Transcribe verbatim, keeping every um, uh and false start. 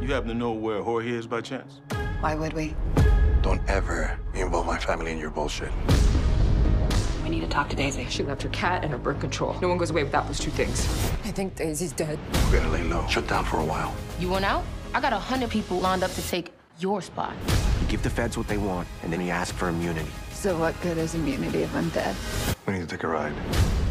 You happen to know where Jorge is by chance? Why would we? Don't ever involve my family in your bullshit. We need to talk to Daisy. She left her cat and her birth control. No one goes away without those two things. I think Daisy's dead. We're gonna lay low. Shut down for a while. You want out? I got a hundred people lined up to take your spot. You give the feds what they want, and then you ask for immunity. So what good is immunity if I'm dead? We need to take a ride.